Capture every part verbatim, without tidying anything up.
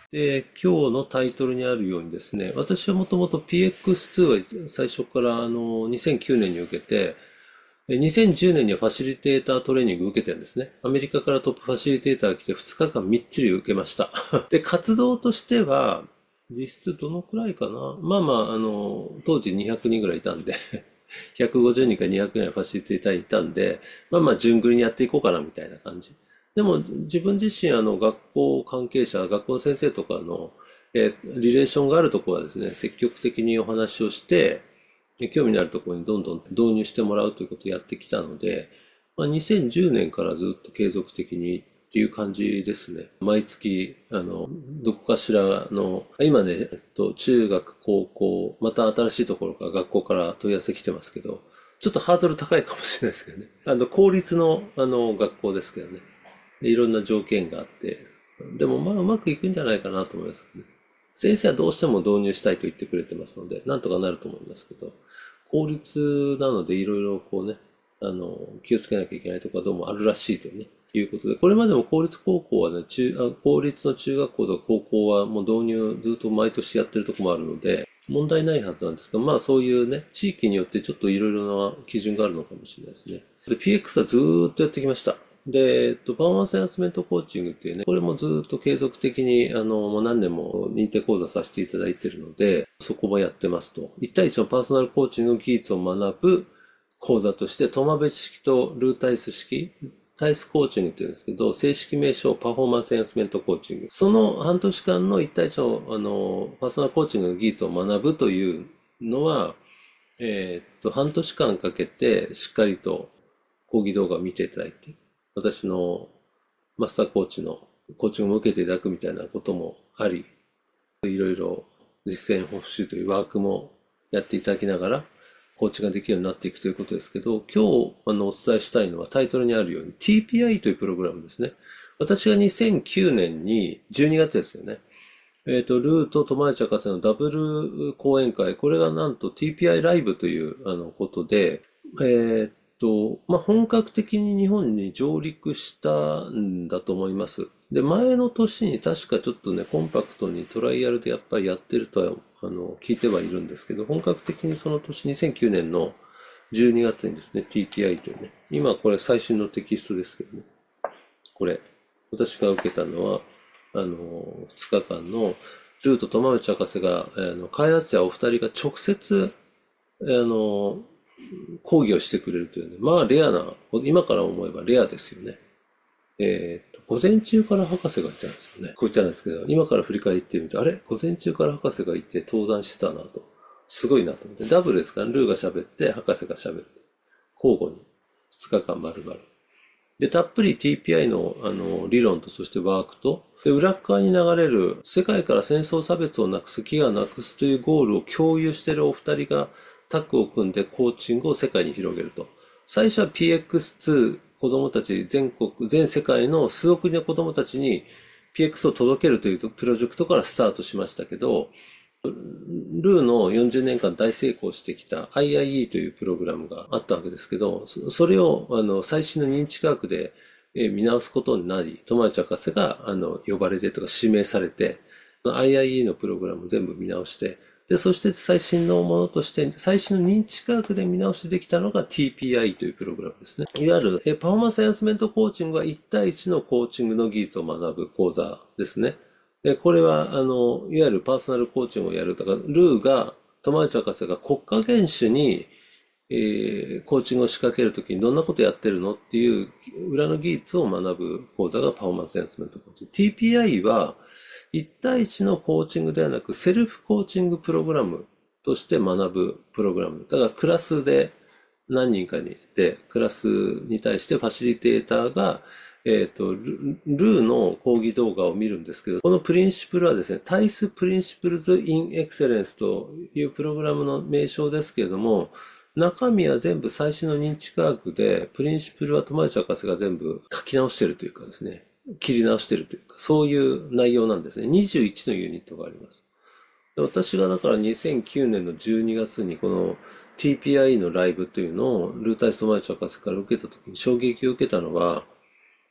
で、今日のタイトルにあるようにですね、私はもともと ピーエックスツー は最初からあのにせんきゅうねんに受けて、えにせんじゅうねんにはファシリテータートレーニング受けてるんですね。アメリカからトップファシリテーターが来てふつかかんみっちり受けました。で、活動としては、実質どのくらいかな。まあまあ、あの、当時にひゃくにんぐらいいたんでひゃくごじゅうにんかにひゃくにんファシリテーターいたんで、まあまあ、順繰りにやっていこうかなみたいな感じ。でも、自分自身、あの、学校関係者、学校の先生とかの、えーリレーションがあるところはですね、積極的にお話をして、興味のあるところにどんどん導入してもらうということをやってきたので、まあ、にせんじゅうねんからずっと継続的にっていう感じですね。毎月、あの、どこかしらの、今ね、えっと、中学、高校、また新しいところから学校から問い合わせ来てますけど、ちょっとハードル高いかもしれないですけどね。あの、公立の、あの、学校ですけどね。でいろんな条件があって、でもまあうまくいくんじゃないかなと思いますね。先生はどうしても導入したいと言ってくれてますので、なんとかなると思いますけど、公立なのでいろいろこうね、あの、気をつけなきゃいけないところはどうもあるらしいというね、いうことで、これまでも公立高校はね、中、あ公立の中学校とか高校はもう導入ずっと毎年やってるところもあるので、問題ないはずなんですが、まあそういうね、地域によってちょっといろいろな基準があるのかもしれないですね。で、ピーエックス はずーっとやってきました。で、えっと、パフォーマンスエンハンスメントコーチングっていうね、これもずっと継続的に、あの、もう何年も認定講座させていただいているので、そこもやってますと。いち対いちのパーソナルコーチングの技術を学ぶ講座として、トマベチ式とルータイス式、タイスコーチングって言うんですけど、正式名称パフォーマンスエンハンスメントコーチング。その半年間のいち対いちの、あの、パーソナルコーチングの技術を学ぶというのは、えーっと、半年間かけてしっかりと講義動画を見ていただいて、私のマスターコーチのコーチングも受けていただくみたいなこともあり、いろいろ実践補習というワークもやっていただきながら、コーチができるようになっていくということですけど、今日あのお伝えしたいのはタイトルにあるように ティーピーアイ というプログラムですね。私がにせんきゅうねんにじゅうにがつですよね。えっと、ルーと友達博士のダブル講演会、これがなんと ティーピーアイ ライブというあのことで、えっと、まあ、本格的に日本に上陸したんだと思います。で、前の年に確かちょっとね、コンパクトにトライアルでやっぱりやってるとは、あの、聞いてはいるんですけど、本格的にその年にせんきゅうねんのじゅうにがつにですね、ティーピーアイ というね、今これ最新のテキストですけどね、これ、私が受けたのは、あの、ふつかかんの、ルートと馬淵博士が、あの、開発者お二人が直接、あの、講義をしてくれるというね、まあレアな、今から思えばレアですよね。えーっと、午前中から博士がいたんですよね。こう言っちゃうんですけど、今から振り返ってみると、あれ午前中から博士がいて登壇してたなと。すごいなと思って。ダブルですから、ルーが喋って、博士が喋る。交互に。ふつかかん丸々。で、たっぷり ティーピーアイ の、あの、理論と、そしてワークと、で、裏側に流れる、世界から戦争差別をなくす、飢餓をなくすというゴールを共有しているお二人がタッグを組んでコーチングを世界に広げると。最初は ピーエックスツー、子供たち、全国、全世界の数億人の子供たちに ピーエックス を届けるというプロジェクトからスタートしましたけど、ルーのよんじゅうねんかん大成功してきた アイアイイー というプログラムがあったわけですけど、それをあの最新の認知科学で見直すことになり、友達博士があの呼ばれてとか指名されて、アイアイイー のプログラムを全部見直して、で、そして最新のものとして、最新の認知科学で見直しできたのが ティーピーアイ というプログラムですね。いわゆるパフォーマンスエンハンスメントコーチングはいち対いちのコーチングの技術を学ぶ講座ですね。で、これは、あの、いわゆるパーソナルコーチングをやるとか、ルーが、友達博士が国家元首に、えー、コーチングを仕掛けるときにどんなことやってるのっていう裏の技術を学ぶ講座がパフォーマンスエンハンスメントコーチング。ティーピーアイ はいち対いちのコーチングではなく、セルフコーチングプログラムとして学ぶプログラム。だからクラスで何人かにいて、クラスに対してファシリテーターが、えっと、ルルーの講義動画を見るんですけど、このプリンシプルはですね、タイスプリンシプルズ・イン・エクセレンスというプログラムの名称ですけれども、中身は全部最新の認知科学で、プリンシプルは友達博士が全部書き直してるというかですね、切り直してるというか、そういう内容なんですね。にじゅういちのユニットがあります。私がだからにせんきゅうねんのじゅうにがつにこの ティーピーアイ のライブというのをルータイストマイチ博士から受けた時に衝撃を受けたのは、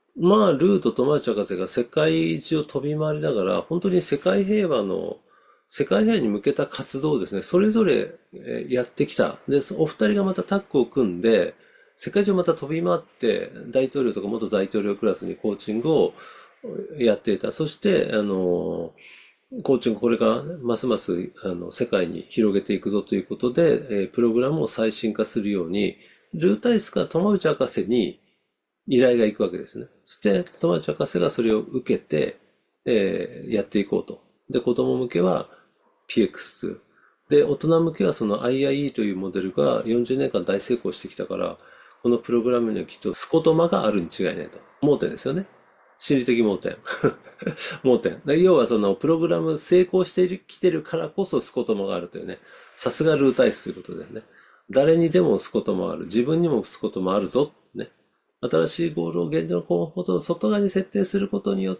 まあ、ルーと友達博士が世界中を飛び回りながら、本当に世界平和の、世界平和に向けた活動をですね、それぞれえーやってきた。で、お二人がまたタッグを組んで、世界中また飛び回って、大統領とか元大統領クラスにコーチングをやっていた。そして、あの、コーチングこれからねますますあの世界に広げていくぞということで、えープログラムを最新化するように、ルータイスから友内博士に依頼が行くわけですね。そして、友達博士がそれを受けて、えーやっていこうと。で、子供向けは ピーエックスツー。で、大人向けはその アイアイイー というモデルがよんじゅうねんかん大成功してきたから、このプログラムにはきっとスコトマがあるに違いないと。盲点ですよね。心理的盲点。盲点。で要はそのプログラム成功してきてるからこそスコトマがあるというね。さすがルータイスということでね。誰にでもスコトマある。自分にもスコトマあるぞ。ね。新しいゴールを現状の候補と外側に設定することによって、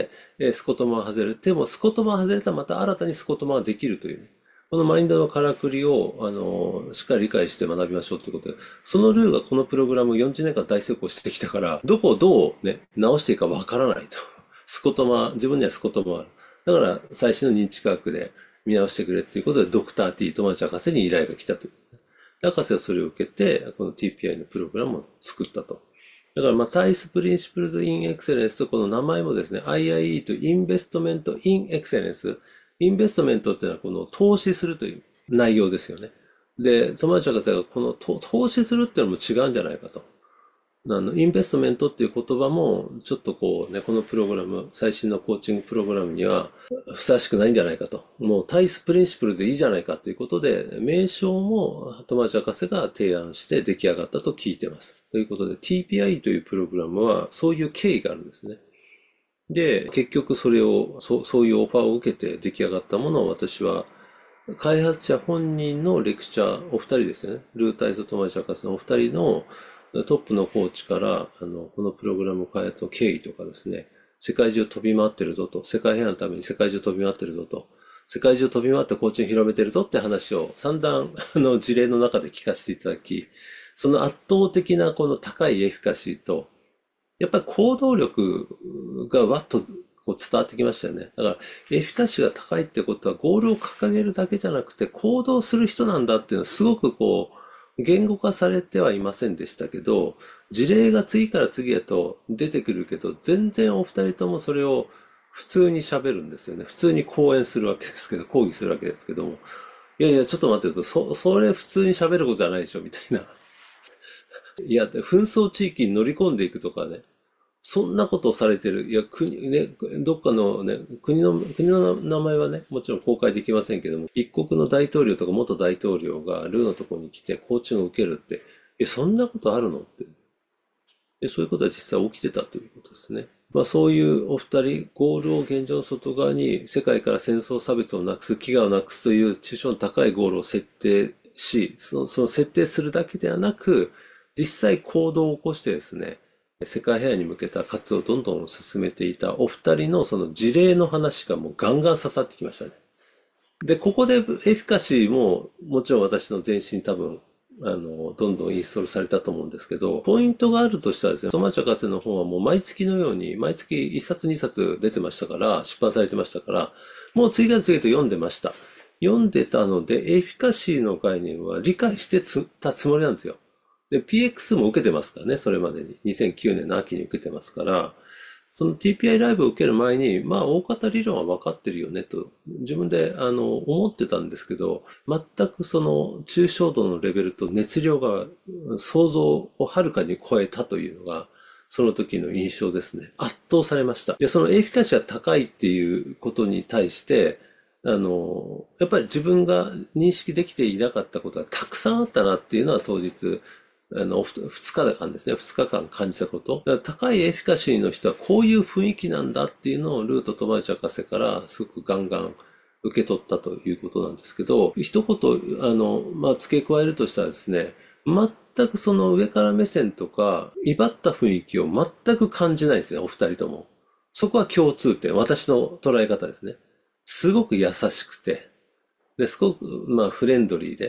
えースコトマを外れても、スコトマを外れたらまた新たにスコトマができるというね。このマインドのからくりを、あのしっかり理解して学びましょうということで、そのルーがこのプログラムよんじゅうねんかん大成功してきたから、どこをどうね、直していいかわからないと。スコトマ、自分にはスコトマある。だから、最新の認知科学で見直してくれっていうことで、ドクター T、友達博士に依頼が来たという。博士はそれを受けて、この ティーピーアイ のプログラムを作ったと。だから、まあ、タイスプリンシプルズ・イン・エクセレンスとこの名前もですね、アイアイイー とインベストメント・イン・エクセレンス。インベストメントっていうのはこの投資するという内容ですよね。で、友達博士がこの投資するっていうのも違うんじゃないかと。あの、インベストメントっていう言葉も、ちょっとこうね、このプログラム、最新のコーチングプログラムにはふさわしくないんじゃないかと。もう、タイスプリンシプルでいいじゃないかということで、名称も友達博士が提案して出来上がったと聞いてます。ということで、ティーピーアイ というプログラムは、そういう経緯があるんですね。で、結局それを、そ、そういうオファーを受けて出来上がったものを私は、開発者本人のレクチャー、お二人ですよね。ルータイズ・トマイシャカスのお二人のトップのコーチから、あの、このプログラム開発の経緯とかですね、世界中飛び回ってるぞと、世界平和のために世界中飛び回ってるぞと、世界中飛び回ってコーチング広めてるぞって話を散々、あの、事例の中で聞かせていただき、その圧倒的なこの高いエフィカシーと、やっぱり行動力がわっとこう伝わってきましたよね。だから、エフィカシーが高いってことは、ゴールを掲げるだけじゃなくて、行動する人なんだっていうのは、すごくこう、言語化されてはいませんでしたけど、事例が次から次へと出てくるけど、全然お二人ともそれを普通に喋るんですよね。普通に講演するわけですけど、講義するわけですけども、いやいや、ちょっと待ってると、そ、それ普通に喋ることじゃないでしょ、みたいな。いや、紛争地域に乗り込んでいくとかね。そんなことをされてる。いや、国、ね、どっかのね、国の、国の名前はね、もちろん公開できませんけども、一国の大統領とか元大統領がルーのところに来てコーチングを受けるって、え、そんなことあるのって。で、そういうことは実際起きてたということですね。まあそういうお二人、ゴールを現状の外側に世界から戦争差別をなくす、飢餓をなくすという抽象の高いゴールを設定し、その、その設定するだけではなく、実際行動を起こしてですね、世界平和に向けた活動をどんどん進めていたお二人のその事例の話がもうガンガン刺さってきましたね。で、ここでエフィカシーももちろん私の全身多分あの、どんどんインストールされたと思うんですけど、ポイントがあるとしたらですね、トマチ博士の本はもう毎月のように、毎月いっさつにさつ出てましたから、出版されてましたから、もう次々と読んでました。読んでたので、エフィカシーの概念は理解してたつもりなんですよ。で、ピーエックス も受けてますからね、それまでに。にせんきゅうねんの秋に受けてますから、その ティーピーアイ ライブを受ける前に、まあ、大方理論は分かってるよねと、自分で、あの、思ってたんですけど、全くその、抽象度のレベルと熱量が想像をはるかに超えたというのが、その時の印象ですね。圧倒されました。で、そのエフィカシーが高いっていうことに対して、あの、やっぱり自分が認識できていなかったことがたくさんあったなっていうのは当日、あの、ふ二日間ですね。二日間感じたこと。だから高いエフィカシーの人はこういう雰囲気なんだっていうのをルート友達博士からすごくガンガン受け取ったということなんですけど、一言、あの、まあ、付け加えるとしたらですね、全くその上から目線とか、威張った雰囲気を全く感じないですね、お二人とも。そこは共通点、私の捉え方ですね。すごく優しくて、で、すごく、まあ、フレンドリーで。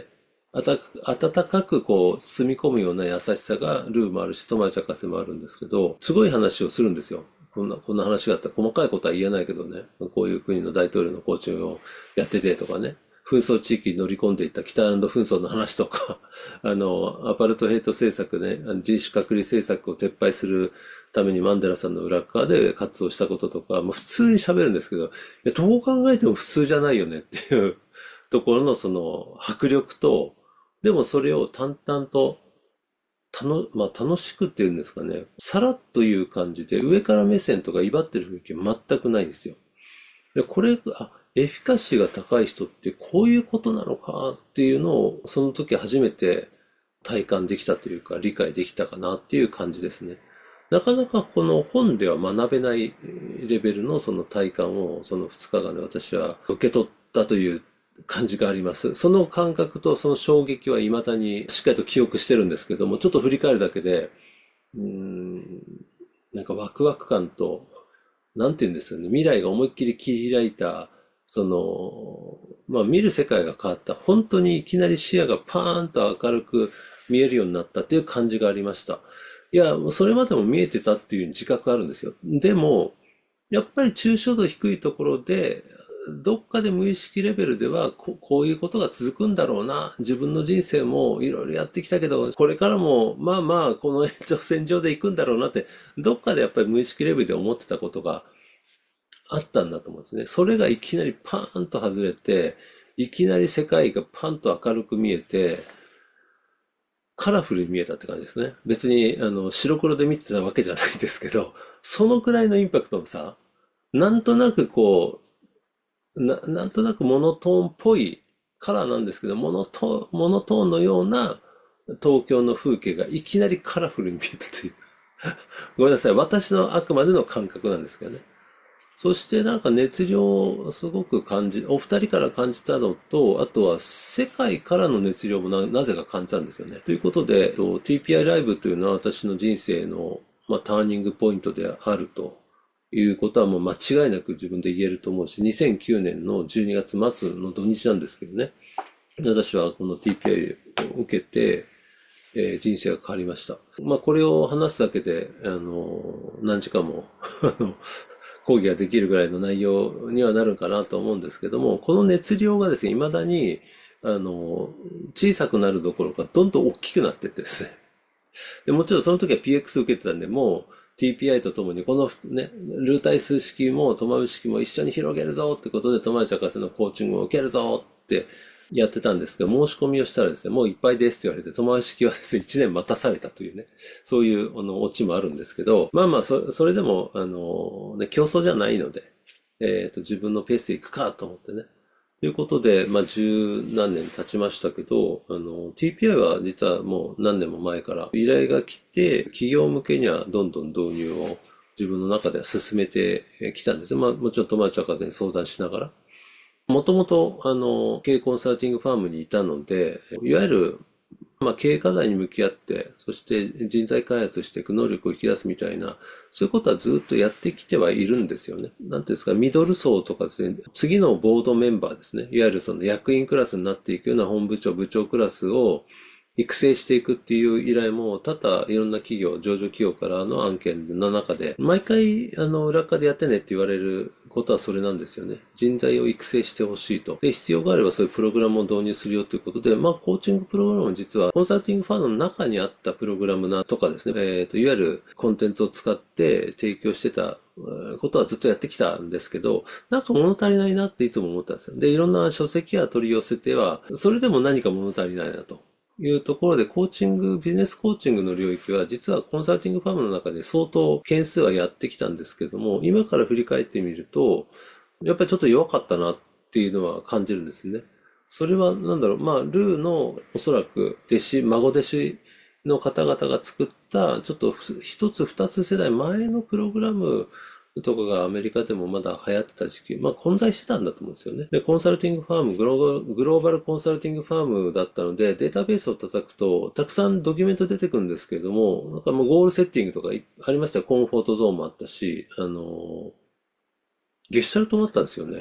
あた、温かくこう包み込むような優しさがルーもあるし、トマチャカセもあるんですけど、すごい話をするんですよ。こんな、こんな話があったら細かいことは言えないけどね、こういう国の大統領のコーチングをやっててとかね、紛争地域に乗り込んでいった北アイルランド紛争の話とか、あの、アパルトヘイト政策ね、あの人種隔離政策を撤廃するためにマンデラさんの裏側で活動したこととか、もう普通に喋るんですけど、いや、どう考えても普通じゃないよねっていうところのその迫力と、でもそれを淡々と、たの、まあ、楽しくっていうんですかね。さらっという感じで、上から目線とか威張ってる雰囲気は全くないんですよ。で、これ、あ、エフィカシーが高い人ってこういうことなのかっていうのを、その時初めて体感できたというか、理解できたかなっていう感じですね。なかなかこの本では学べないレベルのその体感をそのふつかかんで私は受け取ったという感じがあります。その感覚とその衝撃は未だにしっかりと記憶してるんですけども、ちょっと振り返るだけで、うーん、なんかワクワク感と、なんて言うんですよね、未来が思いっきり切り開いた、その、まあ見る世界が変わった。本当にいきなり視野がパーンと明るく見えるようになったっていう感じがありました。いや、それまでも見えてたっていう自覚あるんですよ。でも、やっぱり抽象度低いところで、どっかで無意識レベルではこ、こういうことが続くんだろうな。自分の人生もいろいろやってきたけど、これからもまあまあこの延長線上で行くんだろうなって、どっかでやっぱり無意識レベルで思ってたことがあったんだと思うんですね。それがいきなりパーンと外れて、いきなり世界がパンと明るく見えて、カラフルに見えたって感じですね。別に、あの、白黒で見てたわけじゃないんですけど、そのくらいのインパクトのさ、なんとなくこう、な、なんとなくモノトーンっぽいカラーなんですけど、モノトーン、モノトーンのような東京の風景がいきなりカラフルに見えたという。ごめんなさい。私のあくまでの感覚なんですけどね。そしてなんか熱量をすごく感じ、お二人から感じたのと、あとは世界からの熱量もな、なぜか感じたんですよね。ということで、と ティーピーアイ ライブというのは私の人生の、まあ、ターニングポイントであるということはもう間違いなく自分で言えると思うし、にせんきゅうねんのじゅうにがつ末の土日なんですけどね。私はこの ティーピーアイ を受けて、えー人生が変わりました。まあ、これを話すだけで、あの、何時間もあの、講義ができるぐらいの内容にはなるかなと思うんですけども、この熱量がですね、未だに、あの、小さくなるどころか、どんどん大きくなってってですね。で、もちろんその時は ピーエックス 受けてたんで、もう ティーピーアイ とともに、このね、ルータイス式もトマム式も一緒に広げるぞってことで、トマチ博士のコーチングを受けるぞってやってたんですけど、申し込みをしたらですね、もういっぱいですって言われて、トマム式はですね、いちねん待たされたというね、そういう、あの、オチもあるんですけど、まあまあ、そ、それでも、あの、ね、競争じゃないので、えっと、自分のペースで行くかと思ってね、ということで、まあ、十何年経ちましたけど、あの、ティーピーアイ は実はもう何年も前から依頼が来て、企業向けにはどんどん導入を自分の中では進めてきたんですよ。まあ、もちろん友達博士に相談しながら。もともと、あの、経営コンサルティングファームにいたので、いわゆるまあ、経営課題に向き合って、そして人材開発していく能力を引き出すみたいな、そういうことはずっとやってきてはいるんですよね。なんていうんですか、ミドル層とかですね、次のボードメンバーですね、いわゆるその役員クラスになっていくような本部長、部長クラスを育成していくっていう依頼も多々いろんな企業、上場企業からの案件の中で、毎回、あの、裏側でやってねって言われることはそれなんですよね。人材を育成してほしいと。で、必要があればそういうプログラムを導入するよということで、まあ、コーチングプログラムも実はコンサルティングファンドの中にあったプログラムなとかですね、えっと、いわゆるコンテンツを使って提供してたことはずっとやってきたんですけど、なんか物足りないなっていつも思ったんですよ。で、いろんな書籍は取り寄せては、それでも何か物足りないなと。いうところで、コーチング、ビジネスコーチングの領域は、実はコンサルティングファームの中で相当件数はやってきたんですけども、今から振り返ってみると、やっぱりちょっと弱かったなっていうのは感じるんですね。それはなんだろう、まあ、ルーのおそらく弟子、孫弟子の方々が作った、ちょっと一つ二つ世代前のプログラムとかがアメリカでもまだ流行ってた時期、まあ混在してたんだと思うんですよね。で、コンサルティングファーム、グローバル、グローバルコンサルティングファームだったので、データベースを叩くと、たくさんドキュメント出てくるんですけれども、なんかもうゴールセッティングとかありましたよ。コンフォートゾーンもあったし、あの、ゲシュタルトもあったんですよね。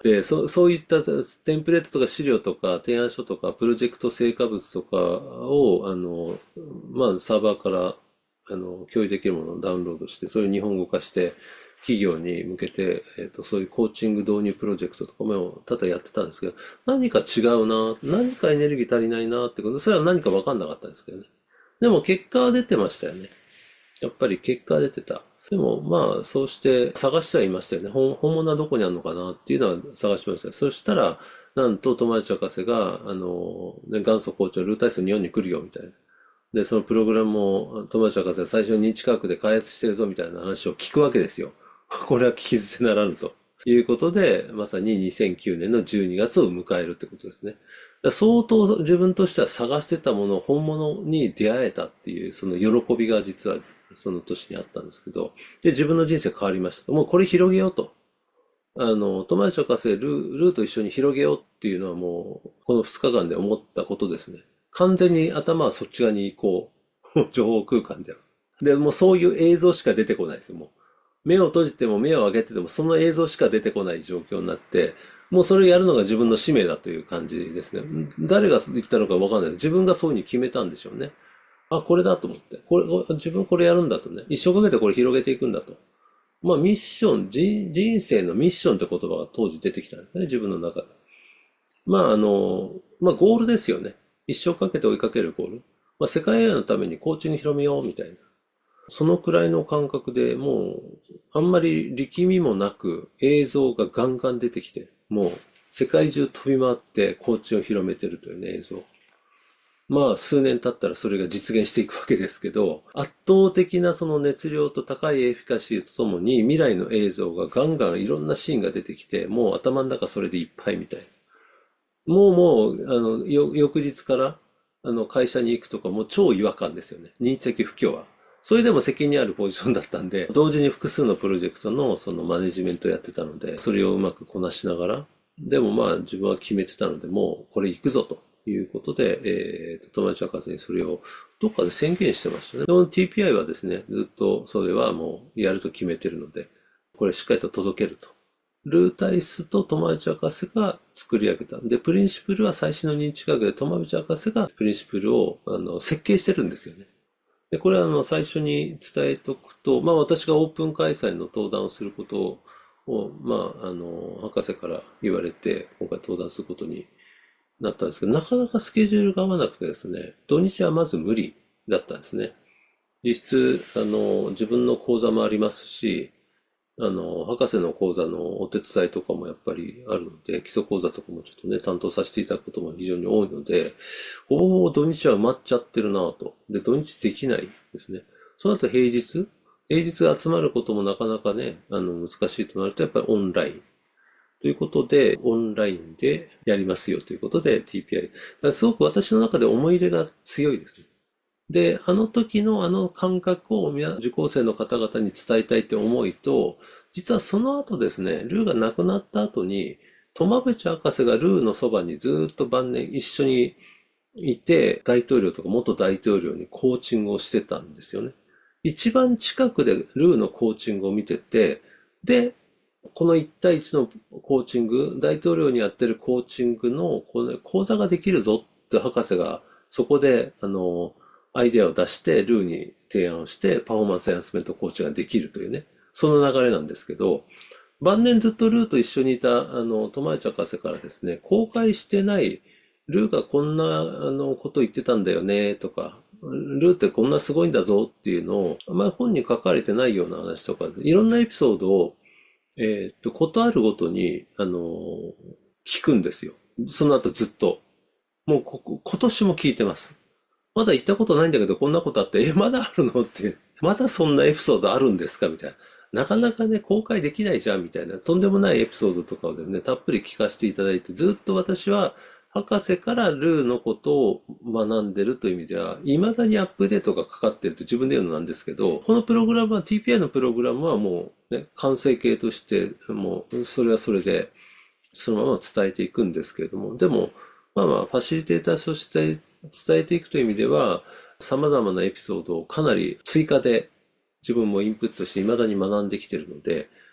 で、そ、そういったテンプレートとか資料とか提案書とかプロジェクト成果物とかを、あの、まあ、サーバーから、あの、共有できるものをダウンロードして、それを日本語化して、企業に向けて、えっと、そういうコーチング導入プロジェクトとかも多々やってたんですけど、何か違うな、何かエネルギー足りないなってこと、それは何か分かんなかったんですけどね。でも結果は出てましたよね。やっぱり結果は出てた。でもまあ、そうして探してはいましたよね。本、本物はどこにあるのかなっていうのは探しました。そしたら、なんと友達博士が、あの、ね、元祖校長、ルータイス日本に来るよみたいな。で、そのプログラムも友達博士が最初に認知科学で開発してるぞみたいな話を聞くわけですよ。これは聞き捨てならぬと。いうことで、まさににせんきゅうねんのじゅうにがつを迎えるってことですね。相当自分としては探してたもの、本物に出会えたっていう、その喜びが実はその年にあったんですけど、で、自分の人生変わりました。もうこれ広げようと。あの、友達博士、ルー、ルーと一緒に広げようっていうのはもう、このふつかかんで思ったことですね。完全に頭はそっち側に行こう。情報空間では。で、もうそういう映像しか出てこないですよ、もう。目を閉じても目を開けててもその映像しか出てこない状況になって、もうそれをやるのが自分の使命だという感じですね。誰が言ったのかわかんない。自分がそういうふうに決めたんでしょうね。あ、これだと思って。これ、自分これやるんだとね。一生かけてこれ広げていくんだと。まあミッション、人、人生のミッションって言葉が当時出てきたんですね、自分の中で。まああの、まあゴールですよね。一生かけて追いかけるゴール。まあ世界平和のためにコーチング広めようみたいな。そのくらいの感覚でもう、あんまり力みもなく映像がガンガン出てきて、もう世界中飛び回ってコーチを広めてるというね、映像。まあ、数年経ったらそれが実現していくわけですけど、圧倒的なその熱量と高いエフィカシーとともに未来の映像がガンガンいろんなシーンが出てきて、もう頭の中それでいっぱいみたい。もうもう、あの、よ翌日から、あの、会社に行くとかもう超違和感ですよね。認知的不協和。それでも責任あるポジションだったんで、同時に複数のプロジェクトのそのマネジメントをやってたので、それをうまくこなしながら、でもまあ自分は決めてたので、もうこれ行くぞということで、えーと、友達博士にそれをどっかで宣言してましたね。でも ティーピーアイ はですね、ずっとそれはもうやると決めてるので、これしっかりと届けると。ルータイスと友達博士が作り上げた。で、プリンシプルは最新の認知科学で友達博士がプリンシプルをあの設計してるんですよね。で、これはあの最初に伝えとくと、まあ私がオープン開催の登壇をすることを、まああの、博士から言われて、今回登壇することになったんですけど、なかなかスケジュールが合わなくてですね、土日はまず無理だったんですね。実質、あの、自分の講座もありますし、あの、博士の講座のお手伝いとかもやっぱりあるので、基礎講座とかもちょっとね、担当させていただくことも非常に多いので、ほぼほぼ土日は埋まっちゃってるなぁと。で、土日できないですね。その後平日平日集まることもなかなかね、あの、難しいとなると、やっぱりオンライン。ということで、オンラインでやりますよということで ティーピーアイ。だからすごく私の中で思い入れが強いですね。で、あの時のあの感覚を皆受講生の方々に伝えたいって思いと、実はその後ですね、ルーが亡くなった後に、トマブチ博士がルーのそばにずっと晩年一緒にいて、大統領とか元大統領にコーチングをしてたんですよね。一番近くでルーのコーチングを見てて、で、この一対一のコーチング、大統領にやってるコーチングのこの講座ができるぞって博士がそこで、あの、アイデアを出してルーに提案をしてパフォーマンスエンハンスメントコーチができるというね、その流れなんですけど、晩年ずっとルーと一緒にいた、あの、友達博士からですね、公開してない、ルーがこんな、あの、こと言ってたんだよね、とか、ルーってこんなすごいんだぞっていうのを、あんまり本に書かれてないような話とか、いろんなエピソードを、えーっと、ことあるごとに、あの、聞くんですよ。その後ずっと。もうここ、今年も聞いてます。まだ行ったことないんだけど、こんなことあって、え、まだあるのって、まだそんなエピソードあるんですかみたいな。なかなかね、公開できないじゃんみたいな、とんでもないエピソードとかをね、たっぷり聞かせていただいて、ずっと私は、博士からルーのことを学んでるという意味では、未だにアップデートがかかってると自分で言うのなんですけど、このプログラムは、ティーピーアイ のプログラムはもうね、完成形として、もう、それはそれで、そのまま伝えていくんですけれども、でも、まあまあ、ファシリテーターとして伝えていくという意味では、様々なエピソードをかなり追加で自分もインプットして未だに学んできているので、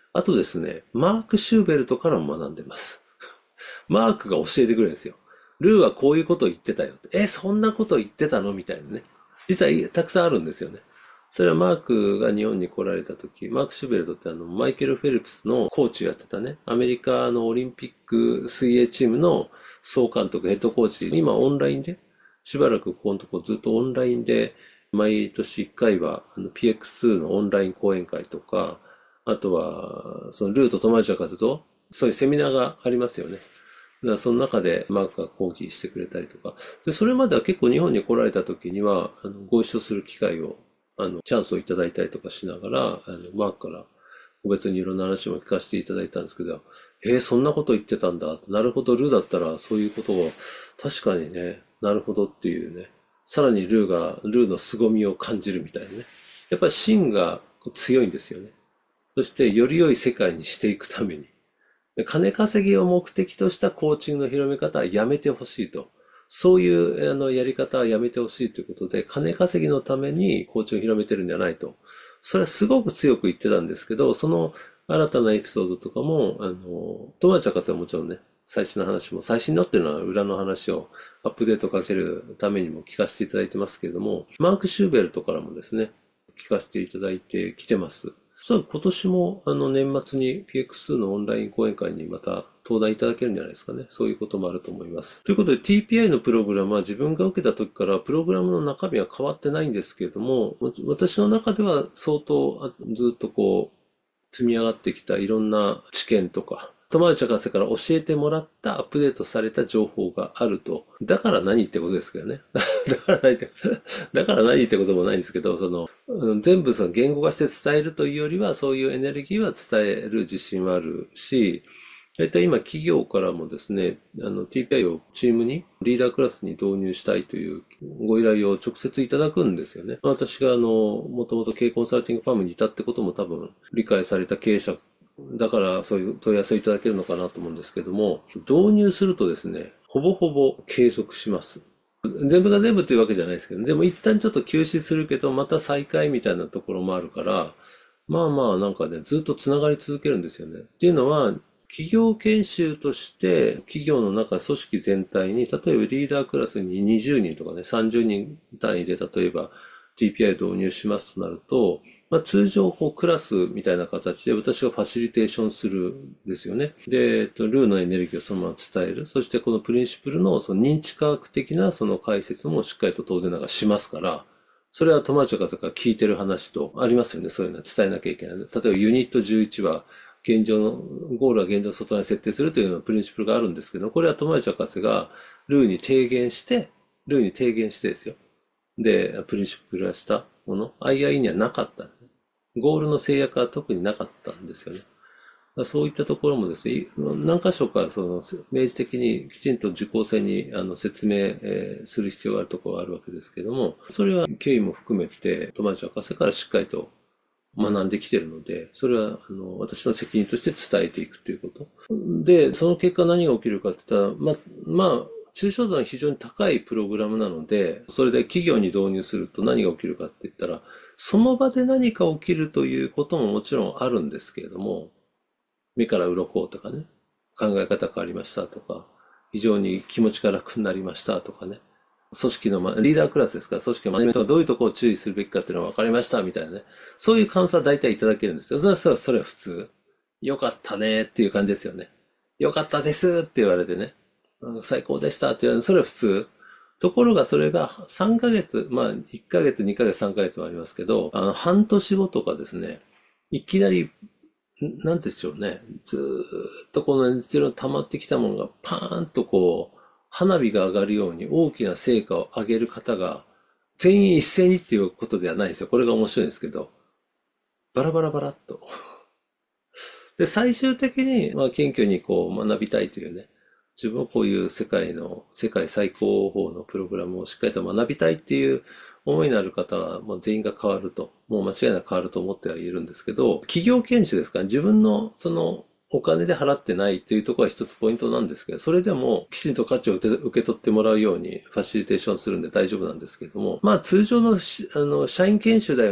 あとですね、マーク・シューベルトからも学んでます。マークが教えてくれるんですよ。ルーはこういうことを言ってたよって。え、そんなこと言ってたのみたいなね。実はたくさんあるんですよね。それはマークが日本に来られた時、マーク・シュベルトってあの、マイケル・フェルプスのコーチをやってたね、アメリカのオリンピック水泳チームの総監督、ヘッドコーチ、今オンラインで、しばらくここのとこずっとオンラインで、毎年いっかいはあの ピーエックスツー のオンライン講演会とか、あとは、そのルーと友達の活動、そういうセミナーがありますよね。だからその中でマークが講義してくれたりとか。で、それまでは結構日本に来られた時には、あの、ご一緒する機会を、あの、チャンスをいただいたりとかしながら、あの、マークから個別にいろんな話も聞かせていただいたんですけど、えー、そんなこと言ってたんだ。なるほど、ルーだったらそういうことを、確かにね、なるほどっていうね。さらにルーが、ルーの凄みを感じるみたいなね。やっぱり芯が強いんですよね。そして、より良い世界にしていくために。金稼ぎを目的としたコーチングの広め方はやめてほしいと。そういうあのやり方はやめてほしいということで、金稼ぎのためにコーチングを広めてるんじゃないと。それはすごく強く言ってたんですけど、その新たなエピソードとかも、あの、友達の方はもちろんね、最新の話も、最新のっていうのは裏の話をアップデートかけるためにも聞かせていただいてますけれども、マーク・シューベルトからもですね、聞かせていただいてきてます。そしたら今年もあの年末に ピーエックスツー のオンライン講演会にまた登壇いただけるんじゃないですかね。そういうこともあると思います。ということで ティーピーアイ のプログラムは自分が受けた時からプログラムの中身は変わってないんですけれども、私の中では相当ずっとこう積み上がってきたいろんな知見とか、友達博士から教えてもらったアップデートされた情報があると。だから何ってことですけどね。だから何って、だから何ってこともないんですけど、その、全部その言語化して伝えるというよりは、そういうエネルギーは伝える自信はあるし、大体今企業からもですね、あの ティーピーアイ をチームに、リーダークラスに導入したいというご依頼を直接いただくんですよね。私があの、もともと経営コンサルティングファームにいたってことも多分理解された経営者だからそういう問い合わせをいただけるのかなと思うんですけども、導入するとですね、ほぼほぼ継続します。全部が全部というわけじゃないですけど、でも一旦ちょっと休止するけど、また再開みたいなところもあるから、まあまあなんかね、ずっとつながり続けるんですよね。っていうのは、企業研修として、企業の中、組織全体に、例えばリーダークラスににじゅうにんとかね、さんじゅうにん単位で、例えば ティーピーアイ 導入しますとなると、まあ、通常、こう、クラスみたいな形で私がファシリテーションするんですよね。で、えっと、ルーのエネルギーをそのまま伝える。そしてこのプリンシプルのその認知科学的なその解説もしっかりと当然ながらしますから、それは友達の方から聞いてる話とありますよね。そういうのは伝えなきゃいけない。例えばユニットじゅういちは、現状の、ゴールは現状の外に設定するというようなプリンシプルがあるんですけど、これは友達博士がルーに提言して、ルーに提言してですよ。で、プリンシプル化したもの、アイアイ にはなかった。ゴールの制約は特になかったんですよね。そういったところもですね、何箇所かその明示的にきちんと受講生にあの説明、えーする必要があるところがあるわけですけども、それは経緯も含めて、友達博士からしっかりと学んできているので、それはあの私の責任として伝えていくということ。で、その結果何が起きるかって言ったら、ま、まあ、抽象度が非常に高いプログラムなので、それで企業に導入すると何が起きるかって言ったら、その場で何か起きるということももちろんあるんですけれども、目から鱗とかね、考え方変わりましたとか、非常に気持ちが楽になりましたとかね、組織の、ま、リーダークラスですから、組織のマネジメントがどういうところを注意するべきかっていうのが分かりましたみたいなね、そういう感想は大体いただけるんですよ。それは、それは普通。よかったねっていう感じですよね。よかったですって言われてね、最高でしたって言われて、それは普通。ところがそれがさんかげつ、まあいっかげつ、にかげつ、さんかげつもありますけど、あの半年後とかですね、いきなり、なんでしょうね、ずーっとこの熱量溜まってきたものがパーンとこう、花火が上がるように大きな成果を上げる方が、全員一斉にっていうことではないんですよ。これが面白いんですけど、バラバラバラっと。で、最終的に、まあ、謙虚にこう学びたいというね、自分はこういう世界の、世界最高峰のプログラムをしっかりと学びたいっていう思いのある方は、もう全員が変わると、もう間違いなく変わると思ってはいるんですけど、企業研修ですから、自分のそのお金で払ってないっていうところは一つポイントなんですけど、それでもきちんと価値を受け取ってもらうようにファシリテーションするんで大丈夫なんですけども、まあ通常のしあの社員研修だよねっ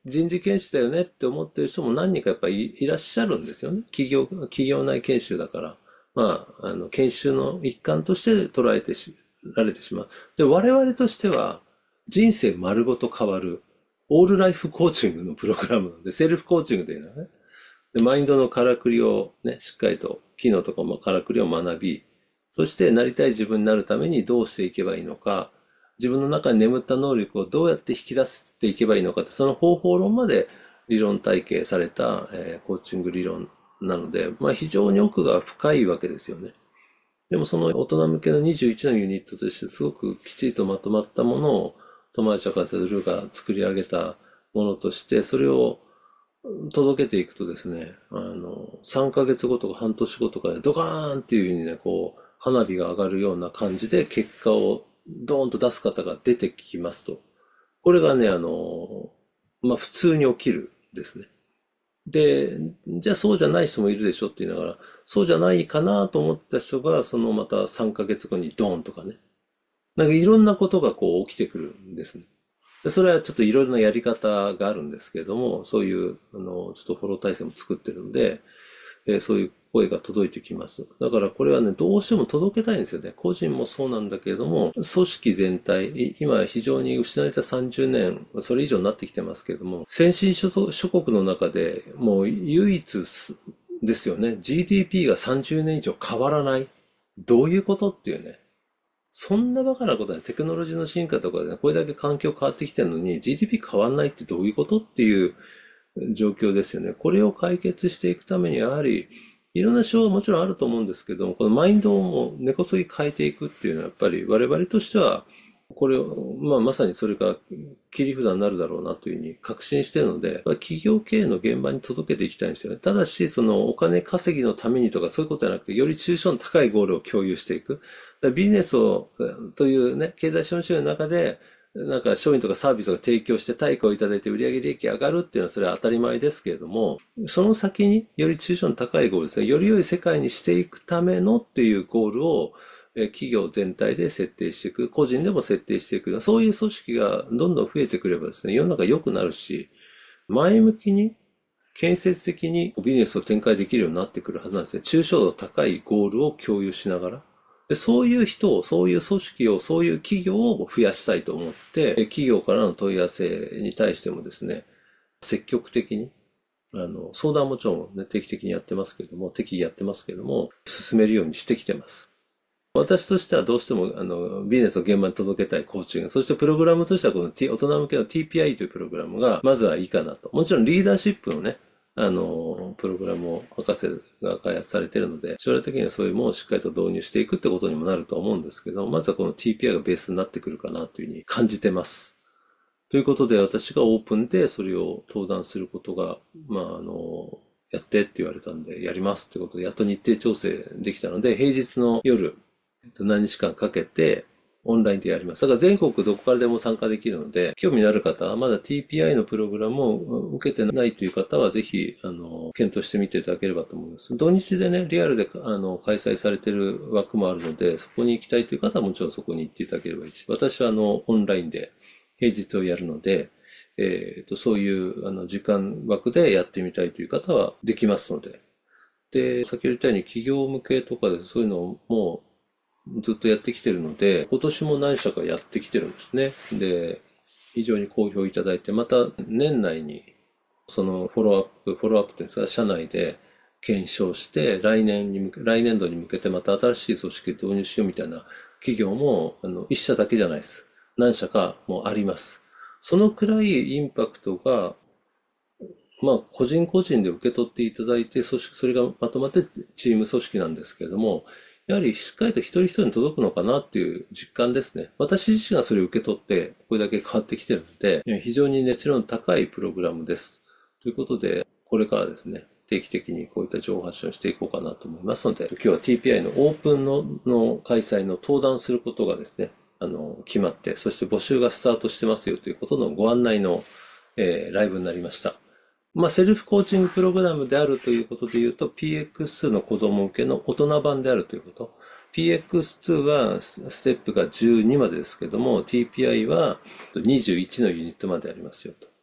人事研修だよねって思ってる人も何人かやっぱりいらっしゃるんですよね。企業、企業内研修だから。まあ、あの、研修の一環として捉えてし、られてしまう。で、我々としては、人生丸ごと変わる、オールライフコーチングのプログラムなんで、セルフコーチングというのはね。で、マインドのからくりをね、しっかりと、機能とかもからくりを学び、そしてなりたい自分になるためにどうしていけばいいのか、自分の中に眠った能力をどうやって引き出していけばいいのかって、その方法論まで理論体系された、えーコーチング理論なので、まあ非常に奥が深いわけですよね。でもその大人向けのにじゅういちのユニットとしてすごくきちりとまとまったものを友達博士ルが作り上げたものとして、それを届けていくとですね、あの、さんかげつごとか半年後とかでドカーンっていうふうにね、こう、花火が上がるような感じで結果をドーンと出す方が出てきますと。これがね、あの、まあ、普通に起きるですね。で、じゃあそうじゃない人もいるでしょって言いながら、そうじゃないかなと思った人が、そのまたさんかげつごにドーンとかね。なんかいろんなことがこう起きてくるんですね。で、それはちょっといろいろなやり方があるんですけれども、そういう、あの、ちょっとフォロー体制も作ってるんで、えーそういう声が届いてきます。だからこれはね、どうしても届けたいんですよね。個人もそうなんだけれども、組織全体、い今非常に失われたさんじゅうねん、それ以上になってきてますけれども、先進諸諸国の中でもう唯一すですよね。ジーディーピー がさんじゅうねん以上変わらない。どういうことっていうね。そんなバカなことはテクノロジーの進化とかでね、これだけ環境変わってきてるのに ジーディーピー 変わんないってどういうことっていう状況ですよね。これを解決していくためにやはりいろんな手法はもちろんあると思うんですけども、このマインドをもう根こそぎ変えていくっていうのはやっぱり我々としてはこれを、まあ、まさにそれが切り札になるだろうなというふうに確信しているので、企業経営の現場に届けていきたいんですよね。ただし、そのお金稼ぎのためにとかそういうことじゃなくて、より抽象の高いゴールを共有していく。ビジネスを、というね、経済資本主義の中で、なんか商品とかサービスを提供して対価をいただいて売上利益上がるっていうのはそれは当たり前ですけれども、その先により抽象の高いゴールですね、より良い世界にしていくためのっていうゴールを企業全体で設定していく、個人でも設定していく、そういう組織がどんどん増えてくればですね、世の中良くなるし、前向きに、建設的にビジネスを展開できるようになってくるはずなんですね。抽象度高いゴールを共有しながら。でそういう人を、そういう組織を、そういう企業を増やしたいと思って、企業からの問い合わせに対してもですね、積極的に、あの、相談もちろん、ね、定期的にやってますけども、適宜やってますけども、進めるようにしてきてます。私としてはどうしても、あの、ビジネスを現場に届けたいコーチング。そしてプログラムとしてはこの、T、大人向けの ティーピーアイ というプログラムが、まずはいいかなと。もちろんリーダーシップのね、あの、プログラムを博士が開発されているので、将来的にはそういうものをしっかりと導入していくってことにもなると思うんですけど、まずはこの ティーピーアイ がベースになってくるかなというふうに感じてます。ということで、私がオープンでそれを登壇することが、まあ、あの、やってって言われたんで、やりますってことで、やっと日程調整できたので、平日の夜、何日間かけてオンラインでやります。だから全国どこからでも参加できるので、興味のある方はまだ ティーピーアイ のプログラムを受けてないという方は、ぜひ、あの、検討してみていただければと思います。土日でね、リアルで、あの、開催されている枠もあるので、そこに行きたいという方はもちろんそこに行っていただければいいし、私はあの、オンラインで平日をやるので、えっと、そういうあの時間枠でやってみたいという方はできますので。で、先ほど言ったように企業向けとかでそういうのをもうずっとやってきてるので、今年も何社かやってきてるんですね。で、非常に好評いただいて、また年内にそのフォローアップ、フォローアップというんですか、社内で検証して、来年に向け、来年度に向けてまた新しい組織導入しようみたいな企業も、あの、一社だけじゃないです。何社かもあります。そのくらいインパクトが、まあ、個人個人で受け取っていただいて、組織、それがまとまってチーム組織なんですけれども、やはりしっかりと一人一人に届くのかなっていう実感ですね。私自身がそれを受け取って、これだけ変わってきてるので、非常に熱量の高いプログラムです。ということで、これからですね、定期的にこういった情報発信をしていこうかなと思いますので、今日は ティーピーアイ のオープンのの開催の登壇することがですね、あの、決まって、そして募集がスタートしてますよということのご案内の、えーライブになりました。まあ、セルフコーチングプログラムであるということで言うと、ピーエックスツー の子供向けの大人版であるということ。ピーエックスツー はステップがじゅうにまでですけども、ティーピーアイ はにじゅういちのユニットまでありますよと。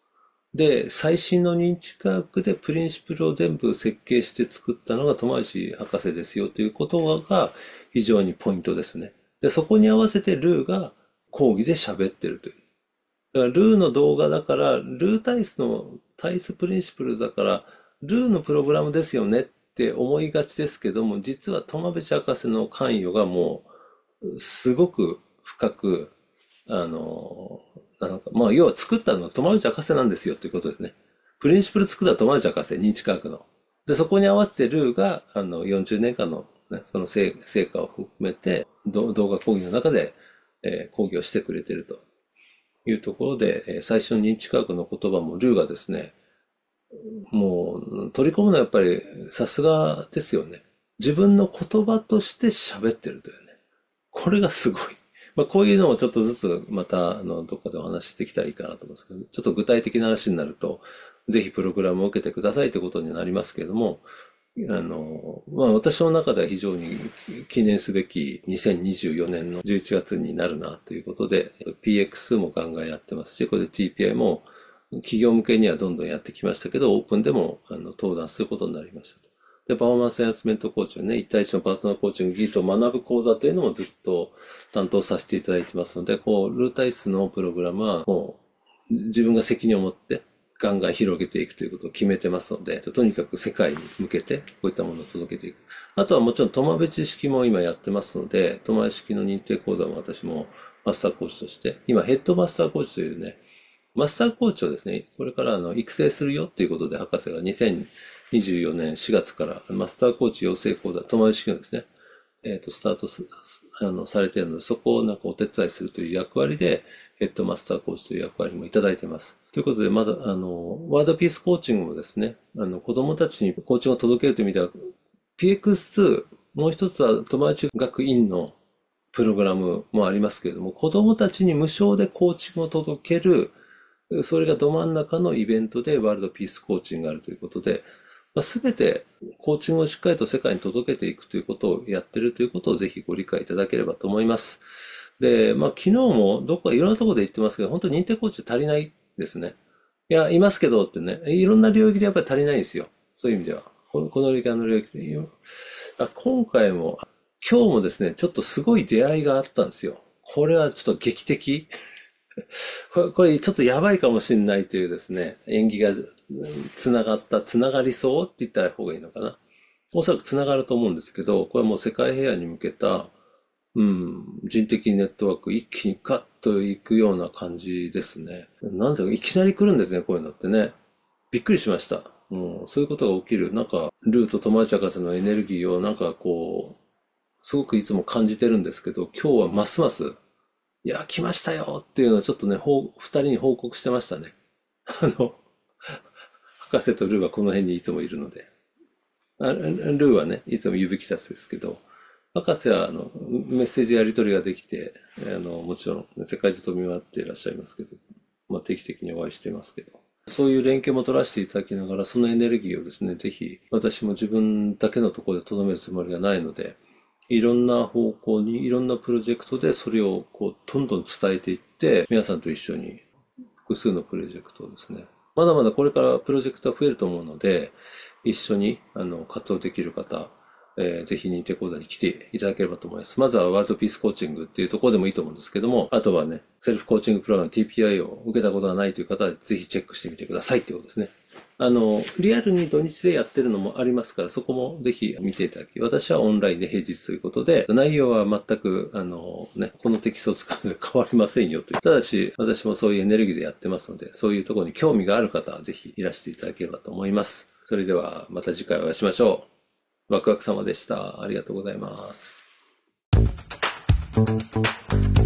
で、最新の認知科学でプリンシプルを全部設計して作ったのが友内博士ですよということが非常にポイントですね。で、そこに合わせてルーが講義で喋ってるという。だからルーの動画だから、ルータイスのタイスプリンシプルだから、ルーのプログラムですよねって思いがちですけども、実はトマベチ博士の関与がもう、すごく深く、あの、なんか、まあ、要は作ったのはトマベチ博士なんですよということですね。プリンシプル作ったトマベチ博士、認知科学の。で、そこに合わせてルーが、あの、よんじゅうねんかんの、ね、その成成果を含めて、動画講義の中で、えー講義をしてくれているというところで、えー最初の認知科学の言葉もルーがですね、もう取り込むのはやっぱりさすがですよね。自分の言葉として喋ってるというね。これがすごい。まあ、こういうのをちょっとずつまたあのどっかでお話ししてきたらいいかなと思うんですけど、ちょっと具体的な話になると、ぜひプログラムを受けてくださいということになりますけれども、あの、まあ私の中では非常に記念すべきにせんにじゅうよねんのじゅういちがつになるなということで、ピーエックス もガンガンやってますし、これで ティーピーアイ も企業向けにはどんどんやってきましたけど、オープンでもあの登壇することになりましたと。で、パフォーマンスエンハンスメントコーチングね、一対一のパーソナルコーチング技術を学ぶ講座というのもずっと担当させていただいてますので、こう、ルータイスのプログラムはもう自分が責任を持ってガンガン広げていくということを決めてますので、とにかく世界に向けてこういったものを届けていく。あとはもちろんトマベチ式も今やってますので、トマ式の認定講座も私もマスターコーチとして、今ヘッドマスターコーチというね、マスターコーチをですね、これからあの育成するよっていうことで博士がにせんにじゅうよねんしがつからマスターコーチ養成講座、トマ式のですね、えっと、スタートす、あの、されているので、そこをなんかお手伝いするという役割で、ヘッドマスターコーチという役割もいただいています。ということで、まだ、あの、ワードピースコーチングもですね、あの、子供たちにコーチングを届けるという意味では、ピーエックスツー、もう一つは友達学院のプログラムもありますけれども、子供たちに無償でコーチングを届ける、それがど真ん中のイベントでワールドピースコーチングがあるということで、すべてコーチングをしっかりと世界に届けていくということをやっているということをぜひご理解いただければと思います。で、まあ昨日もどこかいろんなところで言ってますけど、本当に認定コーチ足りないですね。いや、いますけどってね、いろんな領域でやっぱり足りないんですよ。そういう意味では。この、この領域、あの領域で。あ、今回も、今日もですね、ちょっとすごい出会いがあったんですよ。これはちょっと劇的。これ、これちょっとやばいかもしれないというですね、縁起がつながった、つながりそうって言ったら方がいいのかな。おそらくつながると思うんですけど、これはもう世界平和に向けた、うん、人的ネットワーク一気にガッといくような感じですね。なんだかいきなり来るんですね、こういうのってね。びっくりしました。うん、そういうことが起きる。なんか、ルート友達博士のエネルギーをなんかこう、すごくいつも感じてるんですけど、今日はますます、いや、来ましたよっていうのをちょっとね、ほう二人に報告してましたね。あの、博士とルーはこの辺にいつもいるので。あルーはね、いつも指揮たつですけど、博士はあのメッセージやり取りができて、あのもちろん世界中飛び回っていらっしゃいますけど、まあ、定期的にお会いしてますけど、そういう連携も取らせていただきながら、そのエネルギーをですね、ぜひ私も自分だけのところで留めるつもりがないので、いろんな方向に、いろんなプロジェクトでそれをこうどんどん伝えていって、皆さんと一緒に複数のプロジェクトをですね、まだまだこれからプロジェクトは増えると思うので、一緒にあの活動できる方、えー、ぜひ認定講座に来ていただければと思います。まずはワールドピースコーチングっていうところでもいいと思うんですけども、あとはね、セルフコーチングプログラム ティーピーアイ を受けたことがないという方はぜひチェックしてみてくださいっていうことですね。あの、リアルに土日でやってるのもありますから、そこもぜひ見ていただき、私はオンラインで平日ということで、内容は全く、あのね、このテキストを使うので変わりませんよという。ただし、私もそういうエネルギーでやってますので、そういうところに興味がある方はぜひいらしていただければと思います。それではまた次回お会いしましょう。ワクワク様でした。ありがとうございます。